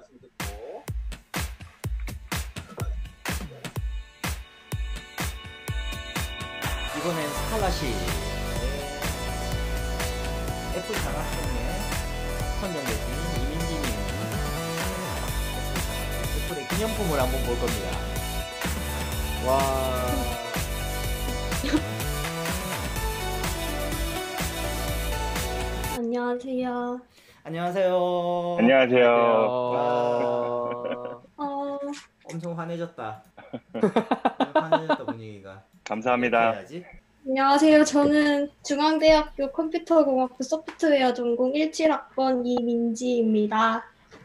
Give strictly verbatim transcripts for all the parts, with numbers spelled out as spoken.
말씀 듣고 이번엔 스칼라시 애플 장학금에 선정되신 이민지님 애플의 기념품을 한번 볼 겁니다. 와. 안녕하세요. 안녕하세요. 안녕하세요. 와. 어, 엄청 환해졌다. 환해졌다 분위기가. 감사합니다. 해야지. 안녕하세요. 저는 중앙대학교 컴퓨터공학부 소프트웨어 전공 십칠 학번 이민지입니다.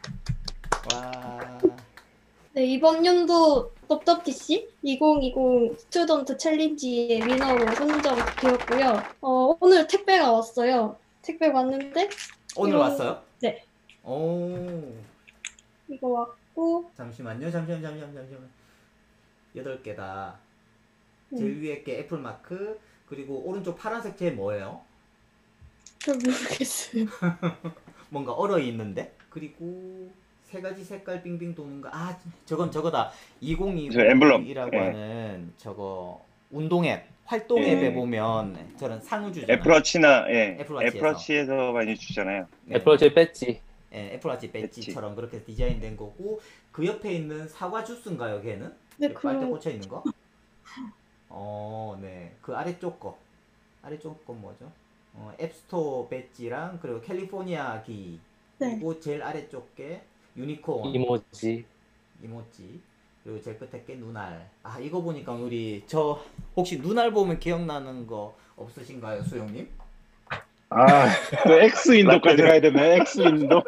와. 네, 이번 연도 더더피씨 이천이십 스튜던트 챌린지의 위너로 선정되었고요. 어, 오늘 택배가 왔어요. 택배 왔는데 오늘 이거- 왔어요? 네. 오. 이거 왔고 잠시만요. 잠시만 잠시만 잠시만. 여덟 개다. 제일 음, 위에 게 애플 마크 그리고 오른쪽 파란색 제 뭐예요? 잘 모르겠어요. 뭔가 얼어 있는데 그리고 세 가지 색깔 빙빙 도는 거. 아 저건 저거다. 저 엠블럼. 이천이십이라고 예. 하는 저거 운동 앱 활동 예. 앱에 보면 저런 상을 주잖아요. 애플워치나 예. 애플워치에서. 애플워치에서 많이 주잖아요. 네. 애플워치 배지. 예, 애플워치 배지처럼 그렇게 디자인된 거고 그 옆에 있는 사과 주스인가요, 걔는? 네, 그 빨대 그 꽂혀 있는 거? 어, 네. 그 아래쪽 거. 아래쪽 건 뭐죠? 어, 앱스토어 배지랑 그리고 캘리포니아 기. 네. 그리고 제일 아래쪽 게 유니콘 이모지. 이모지. 그리고 제일 끝에 게 눈알. 아, 이거 보니까 우리 저 혹시 눈알 보면 기억나는 거 없으신가요, 수영님? 아, 그 X 윈도까지 가야 되네. X 윈도.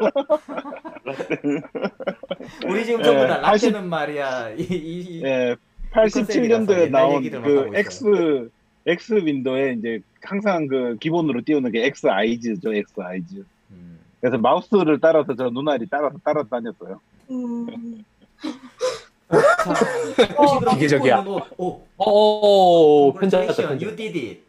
우리 지금 전부 다 예, 라떼는 말이야. 이, 이, 이 예, 팔십칠 년도에 옛날 나온 얘기들만 그 하고 X X 윈도에 이제 항상 그 기본으로 띄우는 게 X 아이즈죠. X 아이즈. 음. 그래서 마우스를 따라서 저 눈알이 따라서 따라 다녔어요. 음, 자, 혹시 그럼 기계적이야. 입고 있는 옷, 오, 오, 편지 왔다, congratulations, 편지. you did it.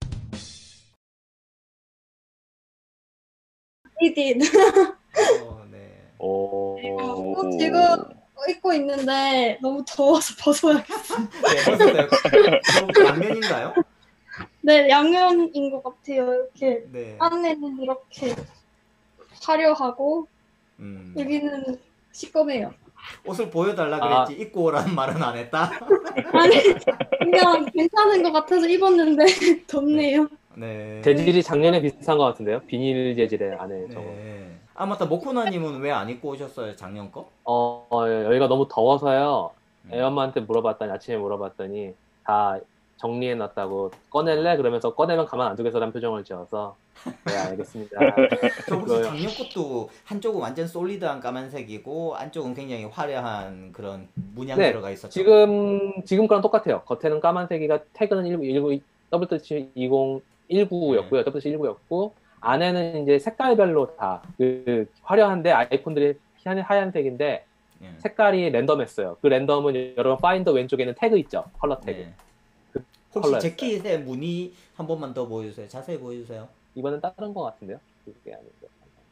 이딘. 어, 네. 오. 어, 지금 입고 있는데 너무 더워서 벗어야겠어요. 네, 벗어요. 그럼 양면인가요? 네, 양면인 것 같아요. 이렇게 네. 안에는 이렇게 화려하고 음. 여기는 시꺼매요. 옷을 보여달라 아. 그랬지 입고 오라는 말은 안 했다. 아니, 그냥 괜찮은 것 같아서 입었는데 덥네요. 네. 재질이 작년에 비슷한 것 같은데요? 비닐 재질의 안에 저거. 네. 아 맞다. 모코나님은 왜 안 입고 오셨어요? 작년 거? 어, 어, 여기가 너무 더워서요. 음. 애엄마한테 물어봤더니, 아침에 물어봤더니, 다 정리해놨다고 꺼낼래? 그러면서 꺼내면 가만 안 두겠어라는 표정을 지어서, 네, 알겠습니다. 저 혹시 그거요. 작년 것도 한쪽은 완전 솔리드한 까만색이고 안쪽은 굉장히 화려한 그런 문양 네, 들어가 있었죠. 지금, 지금 거랑 똑같아요. 겉에는 까만색이가 태그는 일구, 더블유더블유씨 이천십구였고요. 더블유더블유씨 십구였고, 안에는 이제 색깔별로 다, 그, 화려한데 아이콘들이 하얀, 하얀색인데, 예. 색깔이 랜덤했어요. 그 랜덤은 여러분 파인더 왼쪽에는 태그 있죠? 컬러 태그. 네. 그 혹시 컬러였어요. 재킷의 무늬 한 번만 더 보여주세요. 자세히 보여주세요. 이번엔 다른 것 같은데요? 그게 아닌데.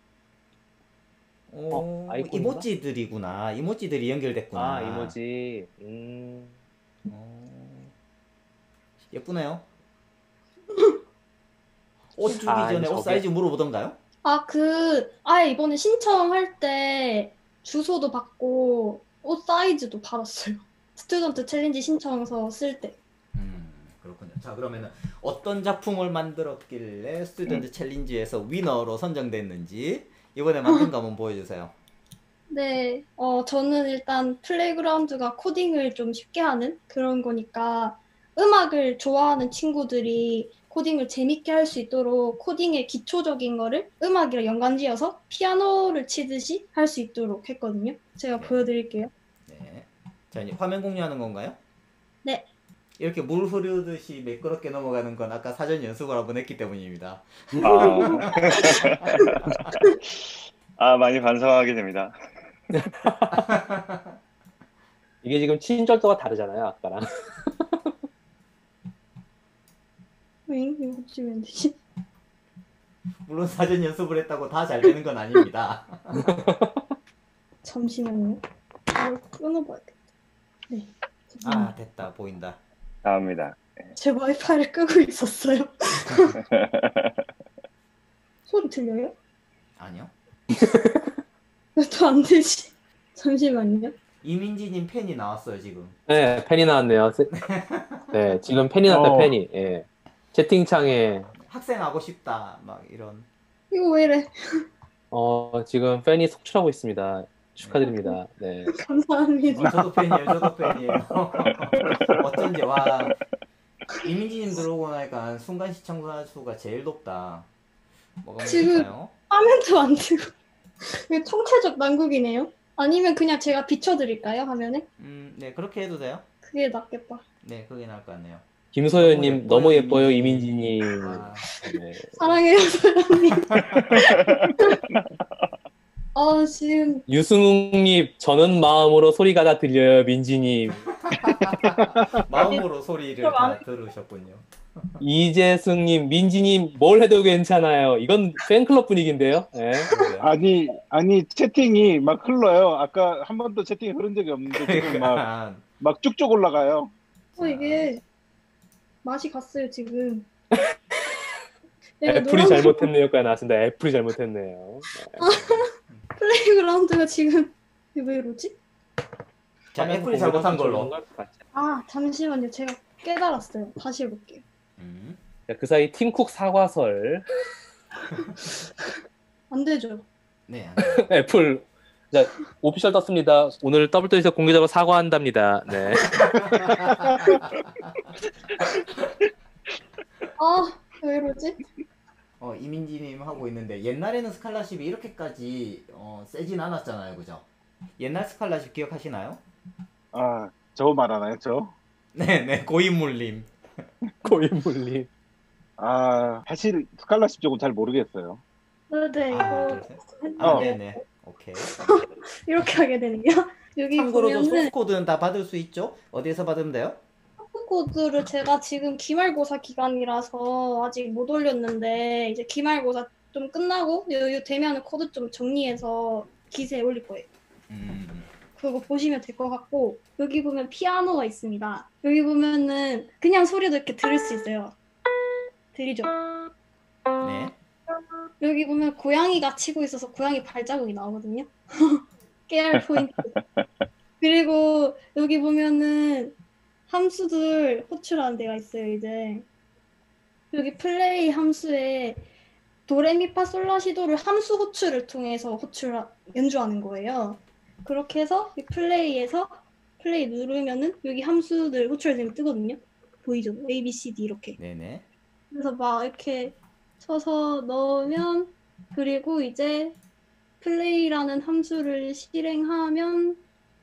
오, 어, 아이콘인가? 이모지들이구나. 이모지들이 연결됐구나. 아, 이모지. 음. 어, 예쁘네요. 옷 주기 아, 전에 옷 저게- 사이즈 물어보던가요? 아, 그, 아예 이번에 신청할 때 주소도 받고 옷 사이즈도 받았어요. 스튜던트 챌린지 신청서 쓸 때. 음, 그렇군요. 자, 그러면은 어떤 작품을 만들었길래 스튜던트 챌린지에서 위너로 선정됐는지 이번에 만든 거 한번 보여주세요. 네, 어, 저는 일단 플레이그라운드가 코딩을 좀 쉽게 하는 그런 거니까 음악을 좋아하는 친구들이 코딩을 재밌게 할 수 있도록 코딩의 기초적인 거를 음악이랑 연관지어서 피아노를 치듯이 할 수 있도록 했거든요. 제가 네. 보여드릴게요. 네. 자, 이제 화면 공유하는 건가요? 네. 이렇게 물 흐르듯이 매끄럽게 넘어가는 건 아까 사전 연습을 한번 했기 때문입니다. 아. 아, 많이 반성하게 됩니다. 이게 지금 친절도가 다르잖아요, 아까랑. 왜 이거 붙이면 되지? 물론 사전 연습을 했다고 다 잘 되는 건 아닙니다. 잠시만요. 이걸 끊어봐야겠다. 네. 아 됐다 보인다. 나옵니다. 제 와이파이를 끄고 있었어요. 소리 들려요? 아니요. 왜 또 안 되지? 잠시만요. 이민지님 팬이 나왔어요 지금. 네, 팬이 나왔네요. 세- 네, 지금 팬이 나왔다, 어. 팬이. 예. 채팅창에, 학생 하고 싶다 막 이런. 이거 왜 이래? 어, 지금 팬이 속출하고 있습니다. 축하드립니다. 네. 감사합니다. 어, 저도 팬이에요. 저도 팬이에요. 어쩐지 와 이민지님 들어오고 나니까 순간 시청자 수가 제일 높다. 뭐가 지금- 문제일까요? 화면도 안 뜨고. 이거 통째적 난국이네요. 아니면 그냥 제가 비춰드릴까요? 화면에? 음, 네 그렇게 해도 돼요. 그게 낫겠다. 네 그게 나을 것 같네요. 김소연님, 너무 너무 예뻐요, 예뻐요, 이민지님. 이민지님. 와, 네. 사랑해요, 소연님. 아, 지금 유승욱님, 저는 마음으로 소리가 다 들려요, 민지님. 마음으로 소리를 좀 다 안- 들으셨군요. 이재승님, 민지님, 뭘 해도 괜찮아요. 이건 팬클럽 분위기인데요. 네. 아니 아니 채팅이 막 흘러요. 아까 한 번도 채팅이 흐른 적이 없는데 지금 막 막 그러니까 쭉쭉 올라가요. 어, 이게 맛이 갔어요, 지금. 내가 애플이 노란 잘못했네요가 나왔습니다. 애플이 잘못했네요. 플레이그라운드가 지금 이게 왜 이러지? 자 애플이 잘못한 걸로. 아, 잠시만요. 제가 깨달았어요. 다시 해볼게요. 음. 그 사이 팀쿡 사과설. 안 되죠. 네. 애플. 자, 오피셜 떴습니다. 오늘 더블유에서 공개적으로 사과한답니다. 네. 아, 왜 이러지? 어 이민지님 하고 있는데 옛날에는 스칼라십이 이렇게까지 어, 세진 않았잖아요, 그죠? 옛날 스칼라십 기억하시나요? 아 저 말하나요 저? 네네 고인물님. 고인물님. 아 사실 스칼라십 쪽은 잘 모르겠어요. 네네, 아, 이거 둘, 셋. 아 어. 네네. 오케이. 이렇게 하게 되네요. 여기 참고로 저 보면은 소스 코드는 다 받을 수 있죠? 어디에서 받으면 돼요? 코드를 제가 지금 기말고사 기간이라서 아직 못 올렸는데 이제 기말고사 좀 끝나고 여유 되면 코드 좀 정리해서 기세에 올릴 거예요. 음. 그거 보시면 될 것 같고 여기 보면 피아노가 있습니다. 여기 보면은 그냥 소리도 이렇게 들을 수 있어요. 들리죠? 네. 여기 보면 고양이가 치고 있어서 고양이 발자국이 나오거든요. 깨알 포인트. 그리고 여기 보면은 함수들 호출하는 데가 있어요. 이제 여기 플레이 함수에 도레미파솔라시도를 함수 호출을 통해서 호출 연주하는 거예요. 그렇게 해서 이 플레이에서 플레이 누르면은 여기 함수들 호출되면 뜨거든요. 보이죠? A, B, C, D 이렇게. 네네. 그래서 막 이렇게 쳐서 넣으면 그리고 이제 플레이라는 함수를 실행하면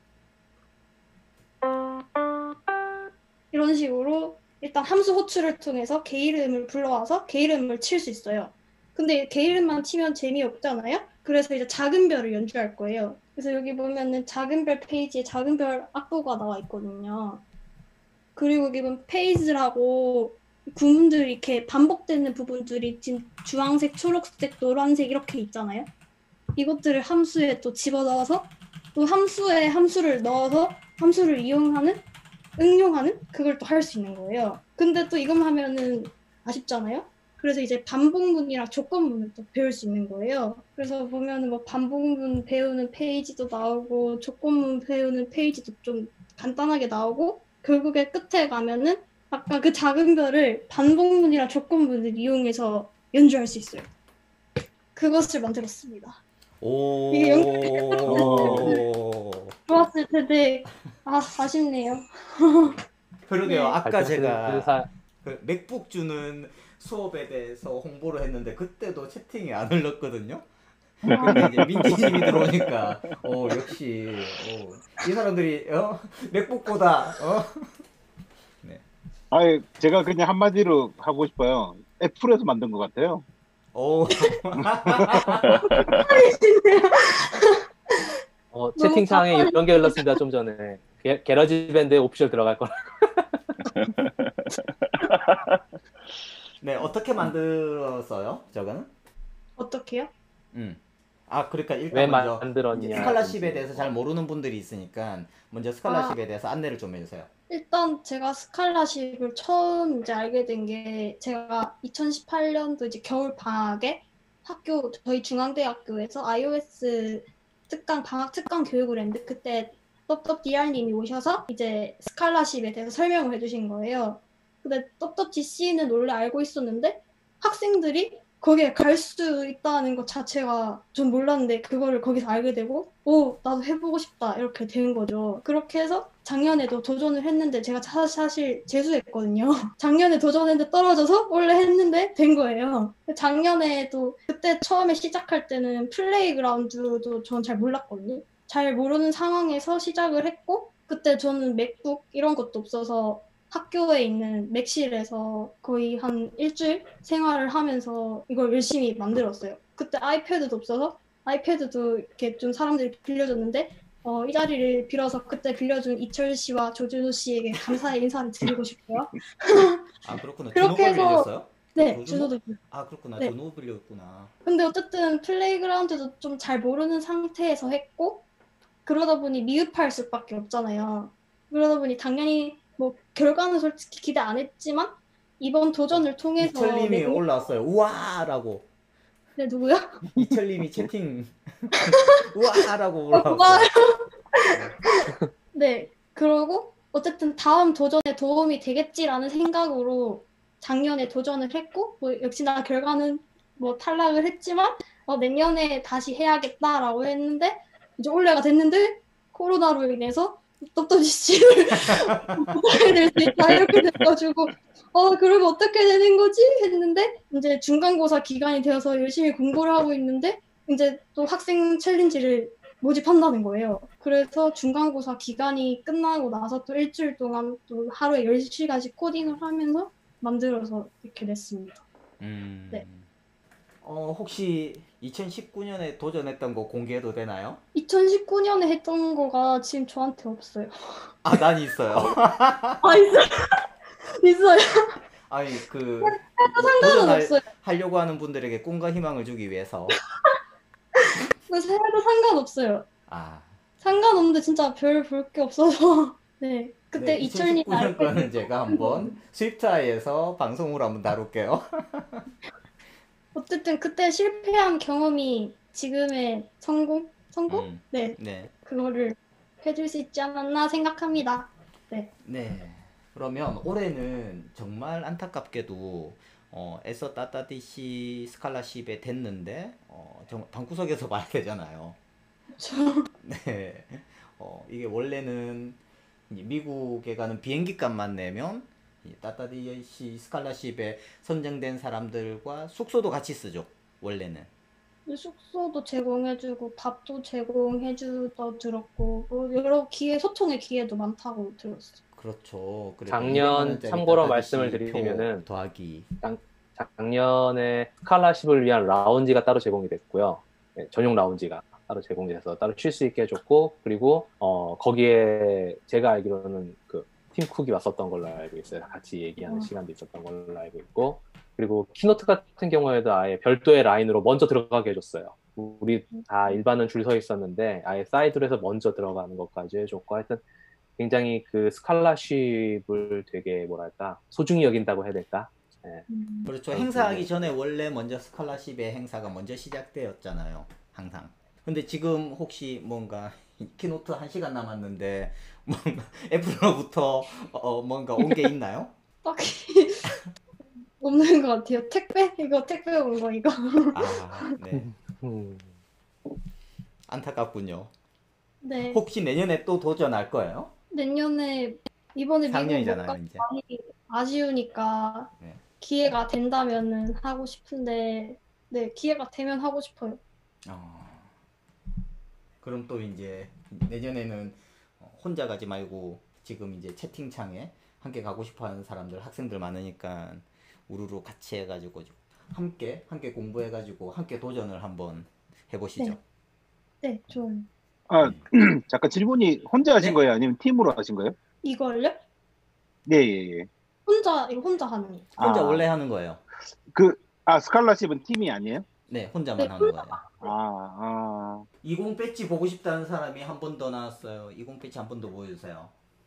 이런 식으로 일단 함수 호출을 통해서 개 이름을 불러와서 개 이름을 칠 수 있어요. 근데 개 이름만 치면 재미없잖아요? 그래서 이제 작은 별을 연주할 거예요. 그래서 여기 보면은 작은 별 페이지에 작은 별 악보가 나와 있거든요. 그리고 여기 보면 페이지라고 구문들이 이렇게 반복되는 부분들이 지금 주황색, 초록색, 노란색 이렇게 있잖아요. 이것들을 함수에 또 집어넣어서 또 함수에 함수를 넣어서 함수를 이용하는 응용하는 그걸 또 할 수 있는 거예요. 근데 또 이것만 하면은 아쉽잖아요. 그래서 이제 반복문이랑 조건문을 또 배울 수 있는 거예요. 그래서 보면은 뭐 반복문 배우는 페이지도 나오고 조건문 배우는 페이지도 좀 간단하게 나오고 결국에 끝에 가면은 아까 그 작은 별을 반복문이랑 조건문을 이용해서 연주할 수 있어요. 그것을 만들었습니다. 오. 이게 좋았을 텐데 아 아쉽네요. 그러게요. 네. 아까 제가 사... 그 맥북 주는 수업에 대해서 홍보를 했는데 그때도 채팅이 안 흘렀거든요. 근데 이제 민지님이 들어오니까 어 역시 어, 이 사람들이 어 맥북보다 어 아예 제가 그냥 한마디로 하고 싶어요. 애플에서 만든 것 같아요. 오. 어, 채팅창에 이런 게 흘렀습니다. 좀 전에. 게, 게러지 밴드에 오피셜 들어갈 거라. 네 어떻게 만들었어요? 저거는? 어떻게요? 음. 아, 그러니까 왜 일단 먼저 만들었냐. 이제 스칼라십에 대해서 잘 모르는 분들이 있으니까 먼저 스칼라십에 아. 대해서 안내를 좀 해주세요. 일단 제가 스칼라십을 처음 이제 알게 된 게 제가 이천십팔 년도 이제 겨울 방학에 학교 저희 중앙대학교에서 아이오에스 특강 방학 특강 교육을 했는데 그때 떡떡디알님이 오셔서 이제 스칼라십에 대해서 설명을 해주신 거예요. 근데 떡떡지씨는 원래 알고 있었는데 학생들이 거기에 갈 수 있다는 것 자체가 전 몰랐는데 그거를 거기서 알게 되고 오 나도 해보고 싶다 이렇게 된 거죠. 그렇게 해서 작년에도 도전을 했는데 제가 사- 사실 재수했거든요. 작년에 도전했는데 떨어져서 원래 했는데 된 거예요. 작년에도 그때 처음에 시작할 때는 플레이그라운드도 전 잘 몰랐거든요. 잘 모르는 상황에서 시작을 했고 그때 저는 맥북 이런 것도 없어서 학교에 있는 맥실에서 거의 한 일주일 생활을 하면서 이걸 열심히 만들었어요. 그때 아이패드도 없어서 아이패드도 이렇게 좀 사람들이 빌려줬는데 어, 이 자리를 빌어서 그때 빌려준 이철 씨와 조준호 씨에게 감사의 인사를 드리고 싶고요. 아, 그렇구나. 그렇게 준호가 해서- 빌려줬어요? 네, 조준호? 준호도. 아, 그렇구나. 네. 준호 빌려줬구나. 근데 어쨌든 플레이그라운드도 좀 잘 모르는 상태에서 했고 그러다 보니 미흡할 수밖에 없잖아요. 그러다 보니 당연히 뭐 결과는 솔직히 기대 안 했지만 이번 도전을 통해서 이철님이 내- 올라왔어요. 우와라고. 네, 누구요? 이철님이 채팅 우와라고 우와. 올라왔어요. 네, 그러고 어쨌든 다음 도전에 도움이 되겠지라는 생각으로 작년에 도전을 했고 뭐 역시나 결과는 뭐 탈락을 했지만 어, 내년에 다시 해야겠다라고 했는데 이제 올해가 됐는데 코로나로 인해서 떡떡지 씨를 못하게 될 수 있다 이렇게 돼가지고 어 그러면 어떻게 되는 거지 했는데 이제 중간고사 기간이 되어서 열심히 공부를 하고 있는데 이제 또 학생 챌린지를 모집한다는 거예요. 그래서 중간고사 기간이 끝나고 나서 또 일주일 동안 또 하루에 열 시간씩 코딩을 하면서 만들어서 이렇게 됐습니다. 음. 네. 어, 혹시 이천십구 년에 도전했던 거 공개해도 되나요? 이천십구 년에 했던 거가 지금 저한테 없어요. 아, 난 있어요. 아 있어요. 있어요. 아니, 그 상관은 도전할 없어요. 하려고 하는 분들에게 꿈과 희망을 주기 위해서. 그래서 해도 상관없어요. 아, 상관없는데 진짜 별 볼 게 없어서 네 그때 네, 이철님 이천십구 년 거는 제가 한번 스위프트아이에서 방송으로 한번 다룰게요. 어쨌든 그때 실패한 경험이 지금의 성공? 성공? 음, 네 네. 그거를 해줄 수 있지 않았나 생각합니다. 네. 그러면 올해는 정말 안타깝게도 어, 에서 따따디시 스칼라십에 됐는데 어, 정, 방구석에서 봐야 되잖아요. 저 네. 어, 이게 원래는 이제 미국에 가는 비행기 값만 내면 이 따따디시 스칼라십에 선정된 사람들과 숙소도 같이 쓰죠. 원래는. 숙소도 제공해주고 밥도 제공해주다 들었고 뭐 여러 기회 소통의 기회도 많다고 들었어요. 그렇죠. 그래도 작년 이백만 원짜리 참고로 따따디시 말씀을 표 드리면은 더하기. 작년에 스칼라십을 위한 라운지가 따로 제공이 됐고요. 네, 전용 라운지가 따로 제공돼서 따로 쉴 수 있게 해줬고, 그리고 어, 거기에 제가 알기로는 그 팀 쿡이 왔었던 걸로 알고 있어요. 같이 얘기하는 음. 시간도 있었던 걸로 알고 있고, 그리고 키노트 같은 경우에도 아예 별도의 라인으로 먼저 들어가게 해줬어요. 우리 다 일반은 줄 서 있었는데 아예 사이드로 해서 먼저 들어가는 것까지 해줬고, 하여튼 굉장히 그 스칼라십을 되게 뭐랄까 소중히 여긴다고 해야 될까? 네. 음. 그렇죠. 아, 행사하기 네. 전에 원래 먼저 스칼라십의 행사가 먼저 시작되었잖아요. 항상. 근데 지금 혹시 뭔가 키노트 한 시간 남았는데 뭔가 애플로부터 어, 뭔가 온 게 있나요? 딱히 없는 것 같아요. 택배? 이거 택배 온 거 이거. 아, 네. 음. 안타깝군요. 네 혹시 내년에 또 도전할 거예요? 내년에 이번에 미국 못 작년이잖아요, 가서 이제. 많이 아쉬우니까 네. 기회가 된다면은 하고 싶은데 네 기회가 되면 하고 싶어요. 어. 그럼 또 이제 내년에는 혼자 가지 말고 지금 이제 채팅창에 함께 가고 싶어 하는 사람들, 학생들 많으니까 우르르 같이 해가지고 함께 함께 공부해가지고 함께 도전을 한번 해보시죠. 네. 네 좋아요. 아, 잠깐 질문이 혼자 하신 네? 거예요? 아니면 팀으로 하신 거예요? 이걸요? 네, 예, 예. 혼자 이거 혼자 하는 거. 혼자 아. 원래 하는 거예요. 그, 아, 스칼라십은 팀이 아니에요? 네, 혼자만 네, 하는 거예요. 아, 아. 이십 배지 보고 싶다는 사람이 한 번 더 나왔어요. 이십 배지 한 번 더 보여주세요.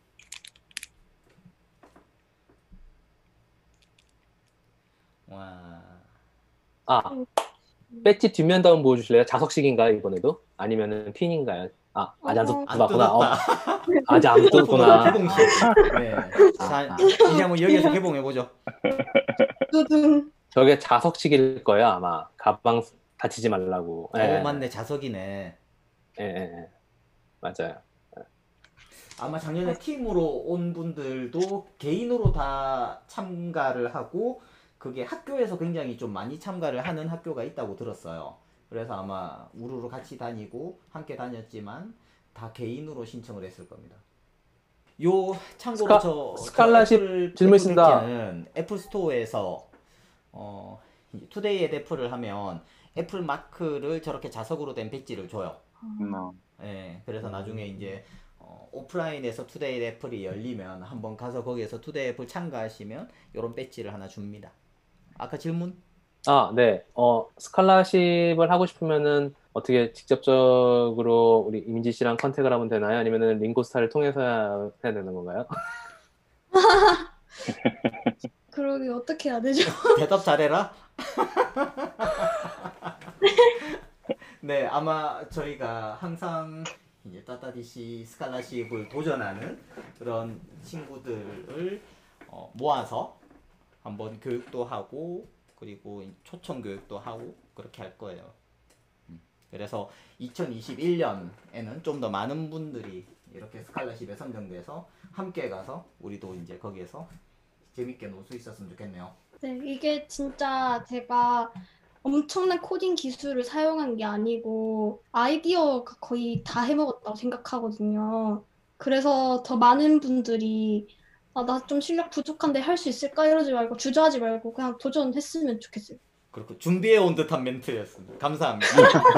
와. 아, 배지 뒷면 다운 보여주실래요? 자석식인가요, 이번에도? 아니면은 핀인가요? 아, 아직 안 어, 안 떴구나. 어, 뜯었다. 아직 안 떴구나. 개봉식. 네. 자, 아. 이제 한번 여기서 개봉해보죠. 두둥. 저게 자석식일 거예요, 아마. 가방 다치지 말라고. 예. 오, 맞네. 자석이네. 예, 예, 예. 맞아요. 아마 작년에 팀으로 온 분들도 개인으로 다 참가를 하고 그게 학교에서 굉장히 좀 많이 참가를 하는 학교가 있다고 들었어요. 그래서 아마 우르르 같이 다니고 함께 다녔지만 다 개인으로 신청을 했을 겁니다. 요 참고로 스카- 저, 스칼라십 저 애플, 질문 애플 있습니다. 배지는 애플 스토어에서 어, 투데이 앳 애플을 하면 애플 마크를 저렇게 자석으로 된 배지를 줘요. 음, 어. 예, 그래서 나중에 이제 어, 오프라인에서 투데이 애플이 열리면 한번 가서 거기에서 투데이 애플 참가하시면 이런 배지를 하나 줍니다. 아까 질문? 아, 네. 어, 스칼라십을 하고 싶으면은 어떻게 직접적으로 우리 이민지 씨랑 컨택을 하면 되나요? 아니면은 링고스타를 통해서 해야 해야 되는 건가요? 그러게 어떻게 해야 되죠? 대답 잘해라. 네, 아마 저희가 항상 이제 따따디시 스칼라십을 도전하는 그런 친구들을 어, 모아서 한번 교육도 하고 그리고 초청 교육도 하고 그렇게 할 거예요. 음, 그래서 이천이십일 년에는 좀 더 많은 분들이 이렇게 스칼라십에 선정돼서 함께 가서 우리도 이제 거기에서 재밌게 놀 수 있었으면 좋겠네요. 네, 이게 진짜 제가 엄청난 코딩 기술을 사용한 게 아니고 아이디어가 거의 다 해먹었다고 생각하거든요. 그래서 더 많은 분들이 아, 나 좀 실력 부족한데 할 수 있을까? 이러지 말고 주저하지 말고 그냥 도전했으면 좋겠어요. 그렇고 준비해 온 듯한 멘트였습니다. 감사합니다.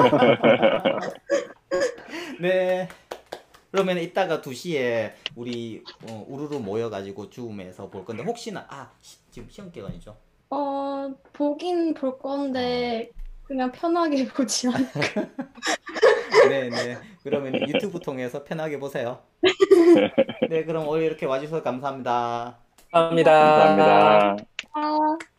네. 그러면 이따가 두 시에 우리 어, 우르르 모여가지고 줌에서 볼 건데 혹시나 아 시- 지금 시험 기간이죠? 어, 보긴 볼 건데 그냥 편하게 보지 않을까. 네네. 그러면 유튜브 통해서 편하게 보세요. 네, 그럼 오늘 이렇게 와주셔서 감사합니다. 감사합니다. 감사합니다. 아.